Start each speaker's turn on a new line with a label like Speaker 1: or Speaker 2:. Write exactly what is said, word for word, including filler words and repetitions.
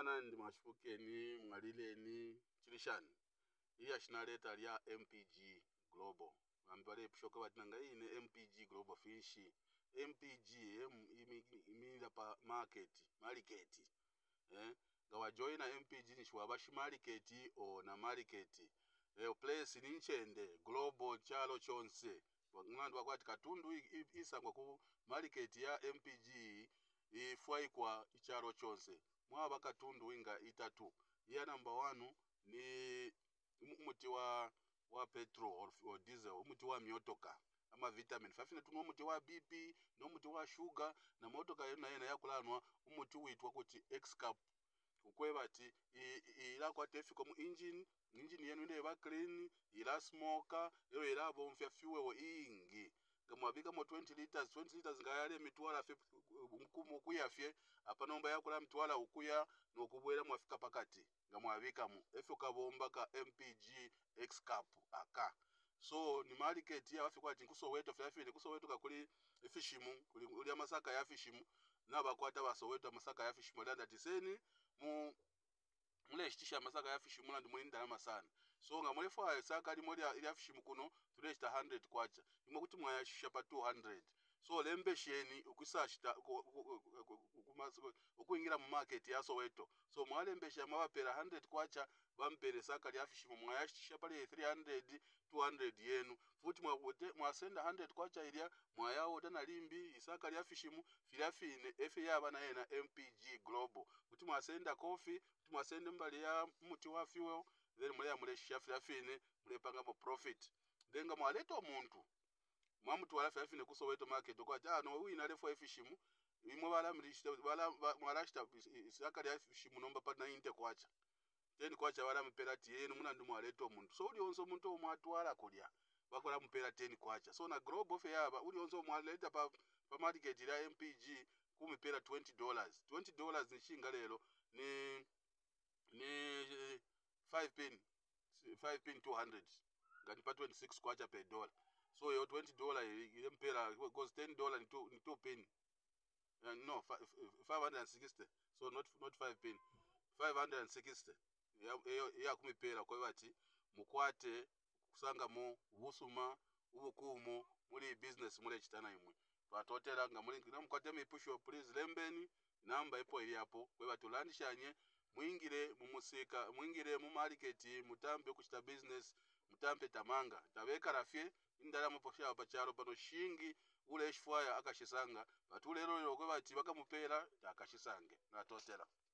Speaker 1: mwana ndi mwashipukeni mwalileni chilishani Ilyashi naleta lya M P G Global ambale pishoka batinanga ine M P G Global Fish M P G imira pa market market eh gawa joina M P G nishwabashi market o na market eh place ni nchende global chalo chonse ng'andu wakwati katundu isangwa ku market ya M P G ifwai kwa icharo chonse mwaba katundu inga itatu ya number one ni umuti wa wa petrol or, or diesel umuti wa myotoka ama vitamin fafine tuno umuti wa B P no umuti wa sugar na motoka yena yena yakulanwa umuti uitwa kuti X-cap ukwebati ila kwa tefiko mu engine engine yenu ine ba clean ila smoker ero ila bomfya fuel ingi ngamwabika mo twenty liters twenty liters ngayale mitwala mkumu kuyafye apa nomba yakula mitwala ukuya nokubwera mwafika pakati ngamwabika mu efika bomba ka M P G X-cap aka so ni market ya wafi kwa tinkuso weto fyafi kuso weto kakuli fishimu kuli uli amasaka ya fishimu nabakwata basoweto amasaka ya fishimu landa tiseni mu mule shitisha masaka ya fishimu landa mulinda na masana so nga mule fa saka ali mole ya fishimu kuno tuleshita one hundred kwacha imwe kuti mwayashisha pa two hundred so lembe sheni ukusashita ukuingira mu market ya Soweto so mwalembesha mabapera one hundred kwacha bampere saka lya fishimu mwayashisha pale three hundred two hundred yenu futi mwawote mwasenda one hundred kwacha ilya mwayawo tana limbi isaka lya fishimu filafine efe yabana yena M P G Global futi mwasenda coffee futi mwasenda mbali ya muti wa fuel then mule ya mule shisha filafine mule panga mo profit denga mwaleto omuntu mwamutu wala filafine kuso weto market kwa ah no wina lefo efishimu imwe bala mlishita bala mwarashita isaka lya fishimu nomba pa ninety kwacha ten kwacha wala mperati yenu muna ndumu waleto omuntu so uli onzo muntu omwatwala kulya bakola mpera ten kwacha so na global fair yaba uli onzo mwaleta pa pa market ya M P G kumipera twenty dollars twenty dollars nishinga lero ni ni five pin five pin two hundred ngati pa twenty-six kwacha per dollar so yo twenty dollars ile mpera goes ten dollars ni two, ni two pin uh, no five hundred sixty so not not five pin five hundred sixty ya ya, ya kumipera kwa bati mukwate kusanga mu busuma ubukumu muri business muri chitana imwe twatotera nga muri namukwate mipusho please lembeni namba ipo ili hapo kwa bati ulandishanye mwingire mumusika mwingire mu market mutambe kuchita business mutambe tamanga tabeka rafye indala muposha pacharo pano shingi ule shfaya akashisanga batulero lero kwa bati bakamupera akashisange natotera